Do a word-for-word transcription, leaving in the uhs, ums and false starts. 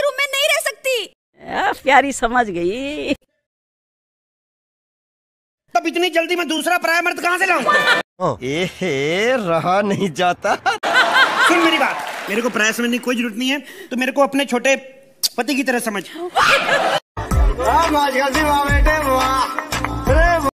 Room में नहीं रह सकती। आ, प्यारी समझ गई। तब इतनी जल्दी मैं दूसरा पराया मर्द कहाँ से लाऊं? एहे, रहा नहीं जाता। सुन मेरी बात, मेरे को पराया समझने की कोई जरूरत नहीं है, तो मेरे को अपने छोटे पति की तरह समझ। वाह बेटे वाह।